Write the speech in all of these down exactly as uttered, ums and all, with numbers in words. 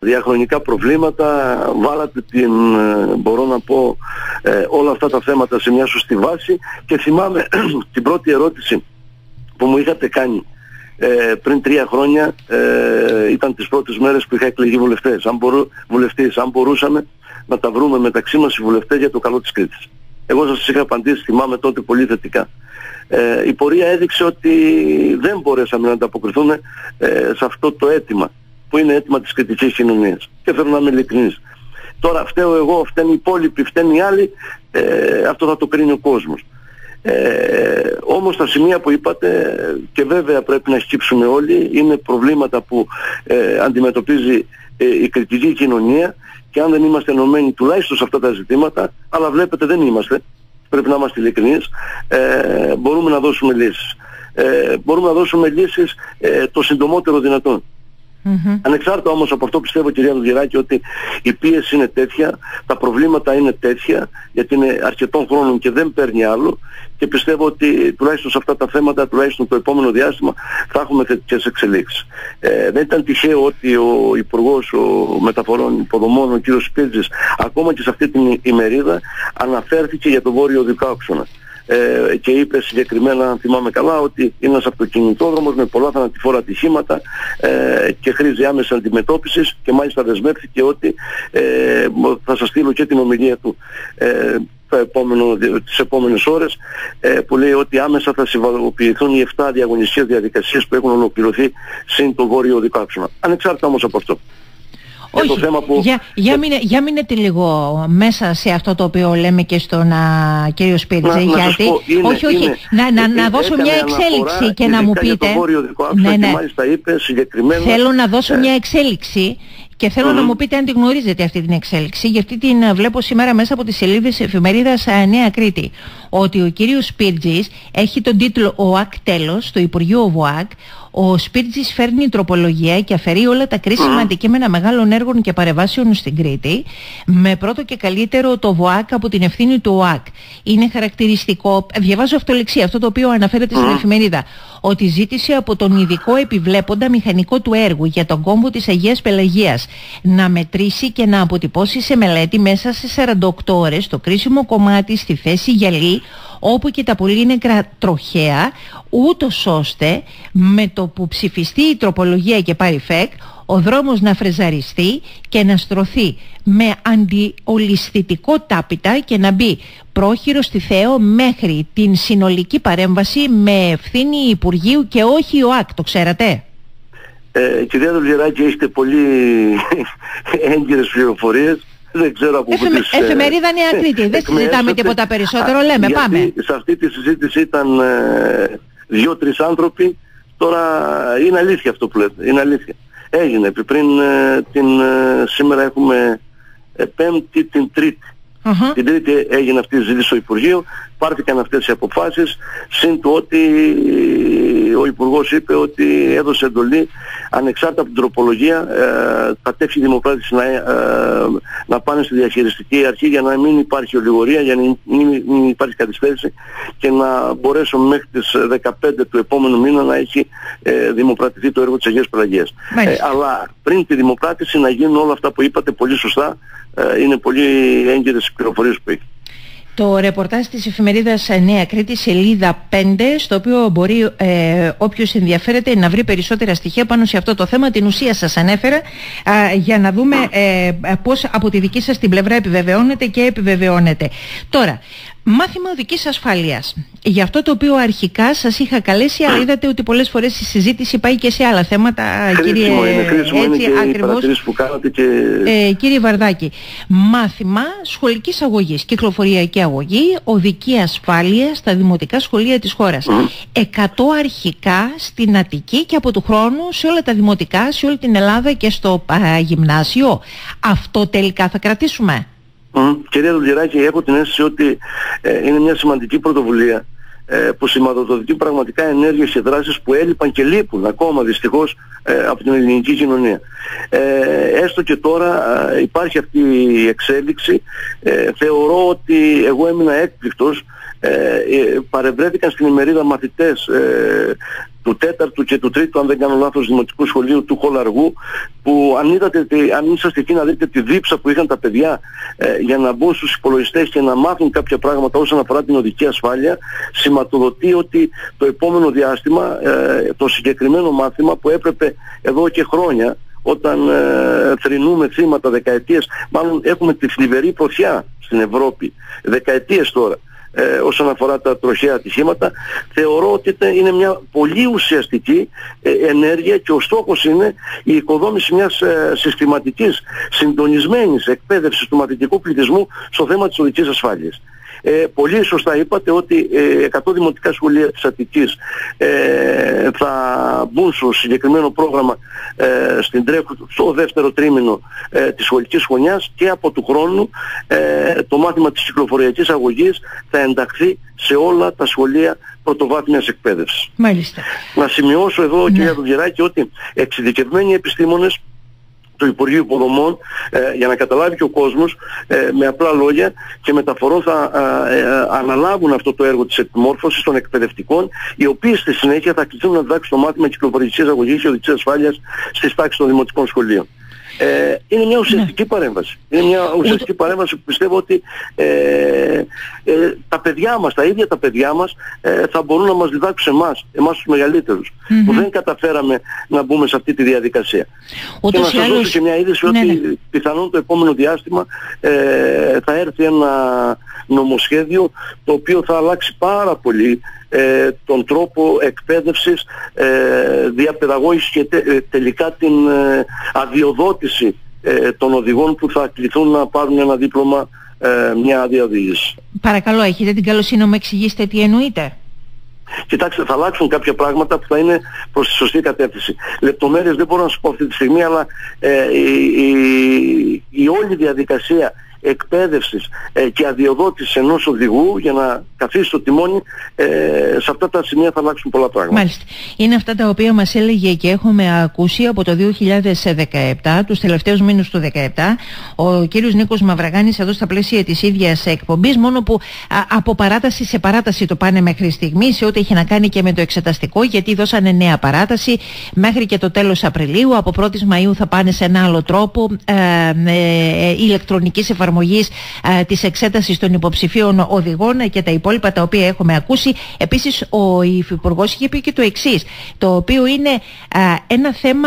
διαχρονικά προβλήματα, βάλατε την, μπορώ να πω, ε, όλα αυτά τα θέματα σε μια σωστή βάση και θυμάμαι την πρώτη ερώτηση που μου είχατε κάνει ε, πριν τρία χρόνια, ε, ήταν τις πρώτες μέρες που είχα εκλεγεί βουλευτές. Αν, μπορού, βουλευτές, αν μπορούσαμε να τα βρούμε μεταξύ μας οι βουλευτές για το καλό της Κρήτης. Εγώ σας είχα απαντήσει, θυμάμαι τότε, πολύ θετικά. Ε, η πορεία έδειξε ότι δεν μπορέσαμε να ανταποκριθούμε ε, σε αυτό το αίτημα, που είναι αίτημα της κριτικής κοινωνίας. Και θέλω να είμαι ειλικρινής. Τώρα φταίω εγώ, φταίνει οι υπόλοιποι, φταίνει οι άλλοι, ε, αυτό θα το κρίνει ο κόσμος. Ε, όμως τα σημεία που είπατε, και βέβαια πρέπει να σκύψουμε όλοι, είναι προβλήματα που ε, αντιμετωπίζει ε, η κριτική κοινωνία, και αν δεν είμαστε ενωμένοι τουλάχιστον σε αυτά τα ζητήματα, αλλά βλέπετε δεν είμαστε, πρέπει να είμαστε ειλικρινείς, ε, μπορούμε να δώσουμε λύσεις. Ε, μπορούμε να δώσουμε λύσεις ε, το συντομότερο δυνατόν. Mm-hmm. Ανεξάρτητα όμως από αυτό, πιστεύω, κυρία Λογεράκη, ότι η πίεση είναι τέτοια, τα προβλήματα είναι τέτοια, γιατί είναι αρκετών χρόνων και δεν παίρνει άλλο, και πιστεύω ότι τουλάχιστον σε αυτά τα θέματα, τουλάχιστον το επόμενο διάστημα, θα έχουμε θετικές εξελίξεις. Ε, δεν ήταν τυχαίο ότι ο Υπουργός ο Μεταφορών Υποδομών, ο κ. Σπίρτζης, ακόμα και σε αυτή την ημερίδα αναφέρθηκε για το βόρειο οδικό άξονα. Ε, και είπε συγκεκριμένα, αν θυμάμαι καλά, ότι είναι ένας αυτοκινητόδρομος με πολλά θανατηφόρα ατυχήματα ε, και χρήζει άμεση αντιμετώπισης, και μάλιστα δεσμεύτηκε ότι ε, θα σας στείλω και την ομιλία του ε, το επόμενο, τις επόμενες ώρες, ε, που λέει ότι άμεσα θα συμβαλοποιηθούν οι επτά διαγωνιστικές διαδικασίες που έχουν ολοκληρωθεί συν το βόρειο οδικό άξονα. Ανεξάρτητα όμως από αυτό. Όχι, το θέμα που... για, για, μείνε, για μείνετε λίγο μέσα σε αυτό το οποίο λέμε και στον α, κύριο Σπίρτζε, γιατί... Πω, είναι, όχι, όχι, είναι, να, να, να δώσω μια εξέλιξη και να μου πείτε... Για το βόρειο δικό άξονα, ναι, ναι. Και μάλιστα είπε συγκεκριμένα... Θέλω να δώσω ε... μια εξέλιξη και θέλω mm-hmm. να μου πείτε αν τη γνωρίζετε αυτή την εξέλιξη, γιατί την βλέπω σήμερα μέσα από τις σελίδες εφημερίδας Νέα Κρήτη. Ότι ο κύριος Σπίρτζης έχει τον τίτλο «ΟΑΚ τέλος» στο Υπουργείο ΒΟΑΚ. Ο Σπίρτζης φέρνει τροπολογία και αφαιρεί όλα τα κρίσιμα mm. αντικείμενα μεγάλων έργων και παρεμβάσεων στην Κρήτη, με πρώτο και καλύτερο το ΒΟΑΚ από την ευθύνη του ΟΑΚ. Είναι χαρακτηριστικό, διαβάζω αυτολεξία, αυτό το οποίο αναφέρεται mm. στην εφημερίδα, ότι ζήτησε από τον ειδικό επιβλέποντα μηχανικό του έργου για τον κόμβο της Αγίας Πελαγίας να μετρήσει και να αποτυπώσει σε μελέτη μέσα σε σαράντα οκτώ ώρες το κρίσιμο κομμάτι στη θέση γυαλί, όπου και τα πολύνεκρα τροχαία, ούτως ώστε με το που ψηφιστεί η τροπολογία και πάρει φεκ, ο δρόμος να φρεζαριστεί και να στρωθεί με αντιολισθητικό τάπητα και να μπει πρόχειρο στη Θέο μέχρι την συνολική παρέμβαση με ευθύνη Υπουργείου και όχι ΟΑΚ. Το ξέρατε? Ε, κυρία Λογεράκη, έχετε πολύ έγκυρες πληροφορίες. Δεν ξέρω από Εφημε... τις... Εφημερίδα Νέα Κρήτη. Δεν συζητάμε τίποτα περισσότερο. Α, λέμε, πάμε. Σε αυτή τη συζήτηση ήταν ε, δύο-τρεις άνθρωποι. Τώρα είναι αλήθεια αυτό που λέτε. Είναι αλήθεια. Έγινε πριν ε, την... Ε, σήμερα έχουμε ε, Πέμπτη, την Τρίτη. Uh-huh. Την Τρίτη έγινε αυτή η συζήτηση στο Υπουργείο, πάρθηκαν αυτές οι αποφάσεις, συν το ότι ο Υπουργός είπε ότι έδωσε εντολή ανεξάρτητα από την τροπολογία ε, κατεύχει η Δημοκράτηση να, ε, να πάνε στη διαχειριστική αρχή για να μην υπάρχει ολιγορία, για να μην, μην, μην υπάρχει καθυστέρηση και να μπορέσουν μέχρι τις δεκαπέντε του επόμενου μήνα να έχει ε, δημοκρατηθεί το έργο της Αγίας Πελαγίας. Ε, αλλά πριν τη δημοκράτηση να γίνουν όλα αυτά που είπατε πολύ σωστά, ε, είναι πολύ έγκυρες οι πληροφορίες που έχει. Το ρεπορτάζ της εφημερίδας Νέα Κρήτη, σελίδα πέντε, στο οποίο μπορεί ε, όποιος ενδιαφέρεται να βρει περισσότερα στοιχεία πάνω σε αυτό το θέμα. Την ουσία σας ανέφερα, α, για να δούμε ε, πώς από τη δική σας την πλευρά επιβεβαιώνεται και επιβεβαιώνεται. Τώρα, μάθημα οδικής ασφάλειας. Για αυτό το οποίο αρχικά σας είχα καλέσει, αλλά είδατε ότι πολλές φορές η συζήτηση πάει και σε άλλα θέματα, χρήσιμο, κύριε, είναι, χρήσιμο, έτσι, είναι και ακριβώς, που κάνατε και... ε, κύριε Βαρδάκη. Μάθημα σχολικής αγωγής, κυκλοφοριακή αγωγή, οδική ασφάλεια στα δημοτικά σχολεία της χώρας. Mm-hmm. εκατό αρχικά στην Αττική και από του χρόνου σε όλα τα δημοτικά, σε όλη την Ελλάδα και στο α, γυμνάσιο. Αυτό τελικά θα κρατήσουμε? Mm. Κυρία Λογεράκη, έχω την αίσθηση ότι ε, είναι μια σημαντική πρωτοβουλία ε, που σηματοδοτεί πραγματικά ενέργειες και δράσεις που έλειπαν και λείπουν ακόμα δυστυχώς ε, από την ελληνική κοινωνία. Ε, έστω και τώρα ε, υπάρχει αυτή η εξέλιξη. Ε, θεωρώ ότι εγώ έμεινα έκπληκτος. Ε, ε, παρευρέθηκαν στην ημερίδα μαθητές ε, του τέταρτου και του τρίτου, αν δεν κάνω λάθος, δημοτικού σχολείου του Χολαργού, που αν, είδατε, αν είσαστε εκεί να δείτε τη δίψα που είχαν τα παιδιά ε, για να μπουν στους υπολογιστές και να μάθουν κάποια πράγματα όσον αφορά την οδική ασφάλεια, σηματοδοτεί ότι το επόμενο διάστημα ε, το συγκεκριμένο μάθημα που έπρεπε εδώ και χρόνια, όταν ε, θρηνούμε θύματα δεκαετίες, μάλλον έχουμε τη θλιβερή πρωτιά στην Ευρώπη, δεκαετίες τώρα, ε, όσον αφορά τα τροχαία ατυχήματα, θεωρώ ότι είναι μια πολύ ουσιαστική ε, ενέργεια, και ο στόχος είναι η οικοδόμηση μιας ε, συστηματικής, συντονισμένης εκπαίδευσης του μαθητικού πληθυσμού στο θέμα της οδικής ασφάλειας. Ε, πολύ σωστά είπατε ότι ε, εκατό δημοτικά σχολεία της Αττικής ε, θα μπουν στο συγκεκριμένο πρόγραμμα ε, στην τρέχου, στο δεύτερο τρίμηνο ε, της σχολικής χρονιάς, και από του χρόνου ε, το μάθημα της κυκλοφοριακής αγωγής θα ενταχθεί σε όλα τα σχολεία πρωτοβάθμιας εκπαίδευσης. Μάλιστα. Να σημειώσω εδώ, ναι, κυρία Δουγεράκη, ότι εξειδικευμένοι επιστήμονες του Υπουργείου Υποδομών, ε, για να καταλάβει και ο κόσμος, ε, με απλά λόγια και μεταφορών, θα ε, ε, αναλάβουν αυτό το έργο της επιμόρφωσης των εκπαιδευτικών, οι οποίοι στη συνέχεια θα κληθούν να διδάξουν το μάθημα κυκλοφορικής αγωγής και οδικής ασφάλειας στις τάξεις των δημοτικών σχολείων. Ε, είναι μια ουσιαστική, ναι, παρέμβαση. Είναι μια ουσιαστική Ούτε... παρέμβαση που πιστεύω ότι ε, ε, τα παιδιά μας, τα ίδια τα παιδιά μας ε, θα μπορούν να μας διδάξουν εμάς, εμάς τους μεγαλύτερους, mm-hmm, που δεν καταφέραμε να μπούμε σε αυτή τη διαδικασία. Ούτως και να σας άλλως... δώσω και μια είδηση, ναι, ότι ναι, πιθανόν το επόμενο διάστημα ε, θα έρθει ένα νομοσχέδιο το οποίο θα αλλάξει πάρα πολύ ε, τον τρόπο εκπαίδευσης, ε, διαπαιδαγώγησης και τε, ε, τελικά την ε, αδειοδότηση ε, των οδηγών που θα κληθούν να πάρουν ένα δίπλωμα, ε, μια άδεια οδήγησης. Παρακαλώ, έχετε την καλοσύνη να μου εξηγήσετε τι εννοείτε? Κοιτάξτε, θα αλλάξουν κάποια πράγματα που θα είναι προς τη σωστή κατεύθυνση. Λεπτομέρειες δεν μπορώ να σου πω αυτή τη στιγμή, αλλά ε, η, η, η όλη διαδικασία εκπαίδευσης ε, και αδειοδότησης ενός οδηγού για να καθίσει στο τιμόνι, ε, σε αυτά τα σημεία θα αλλάξουν πολλά πράγματα. Μάλιστα. Είναι αυτά τα οποία μας έλεγε και έχουμε ακούσει από το δύο χιλιάδες δεκαεπτά, τους τελευταίους μήνες του δύο χιλιάδες δεκαεπτά, ο κύριος Νίκος Μαυραγάνης εδώ στα πλαίσια της ίδιας εκπομπής, μόνο που α, από παράταση σε παράταση το πάνε μέχρι στιγμή, σε ό,τι έχει να κάνει και με το εξεταστικό, γιατί δώσανε νέα παράταση μέχρι και το τέλος Απριλίου. Από πρώτη Μαΐου θα πάνε σε ένα άλλο τρόπο ε, ε, ε, ηλεκτρονικής εφαρμογής ε, της εξέτασης των υποψηφίων οδηγών και τα υπόλοιπα τα οποία έχουμε ακούσει. Επίσης ο Υφυπουργός είχε πει και το εξής, το οποίο είναι ε, ένα θέμα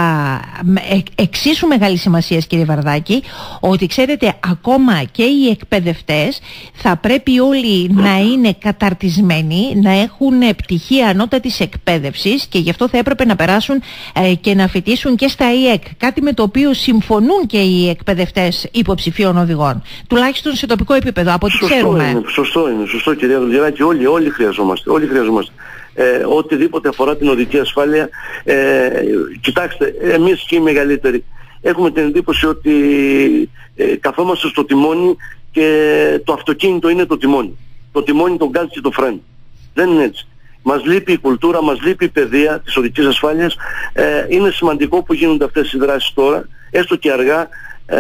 ε, εξίσου μεγάλης σημασίας, κύριε Βαρδάκη, ότι ξέρετε ακόμα και οι εκπαιδευτές θα πρέπει όλοι να είναι καταρτισμένοι, να έχουν πτυχία ανώτατης εκπαίδευσης, και γι' αυτό θα έπρεπε να περάσουν ε, και να φοιτήσουν και στα ι εκ, κάτι με το οποίο συμφωνούν και οι εκπαιδευτές υποψηφίων οδηγών, τουλάχιστον σε τοπικό επίπεδο, από ό,τι ξέρουμε. Είναι, σωστό είναι, σωστό, κυρία Δουλγεράκη, όλοι, όλοι χρειαζόμαστε, όλοι χρειαζόμαστε. Ε, οτιδήποτε αφορά την οδική ασφάλεια, ε, κοιτάξτε, εμείς και οι μεγαλύτεροι έχουμε την εντύπωση ότι ε, καθόμαστε στο τιμόνι και το αυτοκίνητο είναι το τιμόνι. Το τιμόνι, τον γκάζ και το φρένο. Δεν είναι έτσι. Μας λείπει η κουλτούρα, μας λείπει η παιδεία της οδικής ασφάλειας. Ε, είναι σημαντικό που γίνονται αυτές οι δράσεις τώρα, έστω και αργά.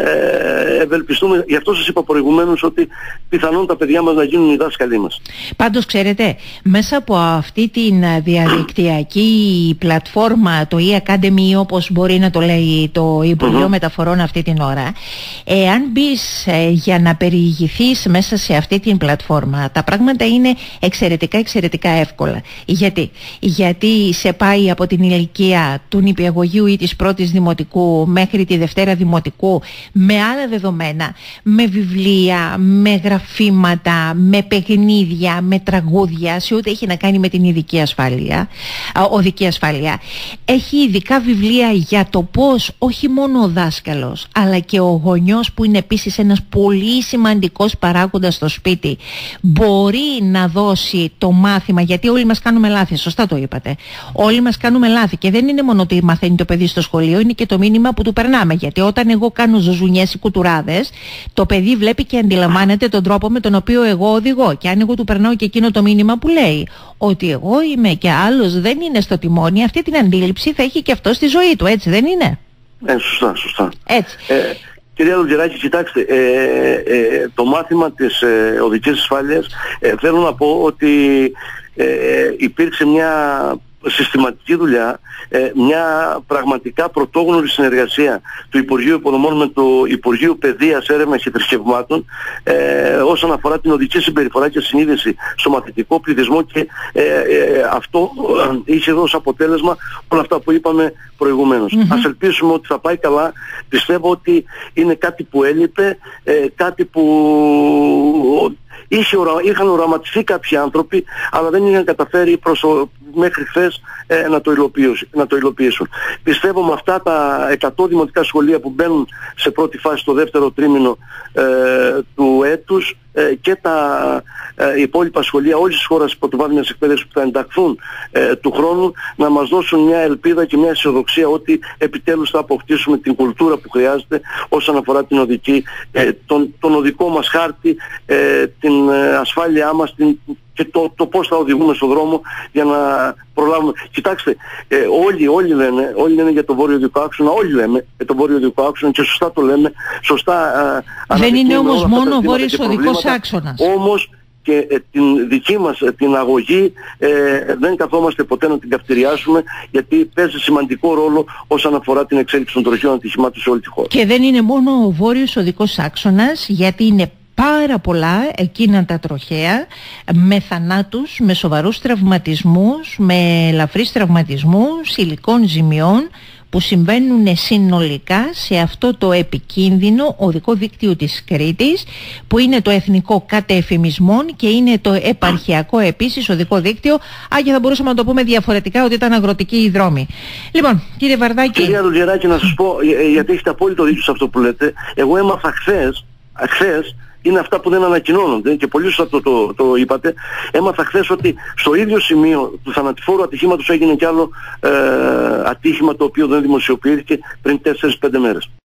Ε, ευελπιστούμε, γι' αυτό σας είπα προηγουμένως ότι πιθανόν τα παιδιά μας να γίνουν οι δάσκαλοι μας. Πάντως ξέρετε, μέσα από αυτή την διαδικτυακή πλατφόρμα, το e-Academy όπως μπορεί να το λέει το Υπουργείο mm-hmm. Μεταφορών αυτή την ώρα, εάν μπεις ε, για να περιηγηθείς μέσα σε αυτή την πλατφόρμα, τα πράγματα είναι εξαιρετικά εξαιρετικά εύκολα. Γιατί, Γιατί σε πάει από την ηλικία του νηπιαγωγείου ή της πρώτης δημοτικού μέχρι τη Δευτέρα δημοτικού, με άλλα δεδομένα, με βιβλία, με γραφήματα, με παιχνίδια, με τραγούδια, σε ό,τι έχει να κάνει με την ειδική ασφάλεια, οδική ασφάλεια. Έχει ειδικά βιβλία για το πώς όχι μόνο ο δάσκαλος, αλλά και ο γονιός, που είναι επίσης ένας πολύ σημαντικός παράγοντας στο σπίτι, μπορεί να δώσει το μάθημα, γιατί όλοι μας κάνουμε λάθη, σωστά το είπατε. Όλοι μας κάνουμε λάθη, και δεν είναι μόνο ότι μαθαίνει το παιδί στο σχολείο, είναι και το μήνυμα που του περνάμε. Γιατί όταν εγώ κάνω ζουζουνιές ή κουτουράδες, το παιδί βλέπει και αντιλαμβάνεται τον τρόπο με τον οποίο εγώ οδηγώ. Και αν εγώ του περνάω και εκείνο το μήνυμα που λέει ότι εγώ είμαι και άλλος δεν είναι στο τιμόνι, αυτή την αντίληψη θα έχει και αυτό στη ζωή του, έτσι δεν είναι? Ε, σωστά, σωστά. Έτσι. Ε, κυρία Λογεράκη, κοιτάξτε, ε, ε, το μάθημα της ε, οδικής ασφάλειας, ε, θέλω να πω ότι ε, υπήρξε μια συστηματική δουλειά, ε, μια πραγματικά πρωτόγνωρη συνεργασία του Υπουργείου Υποδομών με το Υπουργείο Παιδείας, Έρευνας και Θρησκευμάτων ε, όσον αφορά την οδική συμπεριφορά και συνείδηση στο μαθητικό πληθυσμό, και ε, ε, αυτό ε, είχε δώσει αποτέλεσμα όλα αυτά που είπαμε προηγουμένως. Mm-hmm. Ας ελπίσουμε ότι θα πάει καλά. Πιστεύω ότι είναι κάτι που έλειπε, ε, κάτι που είχε, είχαν οραματιστεί κάποιοι άνθρωποι, αλλά δεν είχαν καταφέρει προς, μέχρι χθες ε, να, το να το υλοποιήσουν. Πιστεύω με αυτά τα εκατό δημοτικά σχολεία που μπαίνουν σε πρώτη φάση το δεύτερο τρίμηνο ε, του έτους ε, και τα ε, υπόλοιπα σχολεία όλης της χώρας πρωτοβάθμιας εκπαίδευσης που θα ενταχθούν ε, του χρόνου, να μας δώσουν μια ελπίδα και μια αισιοδοξία ότι επιτέλους θα αποκτήσουμε την κουλτούρα που χρειάζεται όσον αφορά την οδική, ε, τον, τον οδικό μας χάρτη, ε, την ε, ασφάλειά μας, την, και το, το πώς θα οδηγούμε στον δρόμο για να προλάβουμε. Κοιτάξτε, ε, όλοι, όλοι, λένε, όλοι λένε για το βόρειο οδικό άξονα, όλοι λέμε για το βόρειο οδικό άξονα και σωστά το λέμε, σωστά. Ε, δεν είναι όμως μόνο ο βόρειος οδικός άξονας. Όμως και ε, την δική μας ε, την αγωγή ε, δεν καθόμαστε ποτέ να την καυτηριάσουμε, γιατί παίζει σημαντικό ρόλο όσον αφορά την εξέλιξη των τροχαίων ατυχημάτων σε όλη τη χώρα. Και δεν είναι μόνο ο βόρειος οδικός άξονας, γιατί είναι πάρα πολλά εκείνα τα τροχαία με θανάτους, με σοβαρούς τραυματισμούς, με ελαφρύς τραυματισμούς, υλικών ζημιών που συμβαίνουν συνολικά σε αυτό το επικίνδυνο οδικό δίκτυο της Κρήτης, που είναι το εθνικό κατ' εφημισμόν και είναι το επαρχιακό επίσης οδικό δίκτυο. Άγια, θα μπορούσαμε να το πούμε διαφορετικά ότι ήταν αγροτική η δρόμη. Λοιπόν, κύριε Βαρδάκη. Κυρία Δουλγεράκη, να σας πω, γιατί έχετε απόλυτο δίκιο σε αυτό που λέτε. Εγώ έμαθα χθες, χθες είναι αυτά που δεν ανακοινώνονται και πολύ σωστά το, το, το είπατε. Έμαθα χθες ότι στο ίδιο σημείο του θανατηφόρου ατυχήματος έγινε κι άλλο ε, ατύχημα, το οποίο δεν δημοσιοποιήθηκε πριν τέσσερις πέντε μέρες.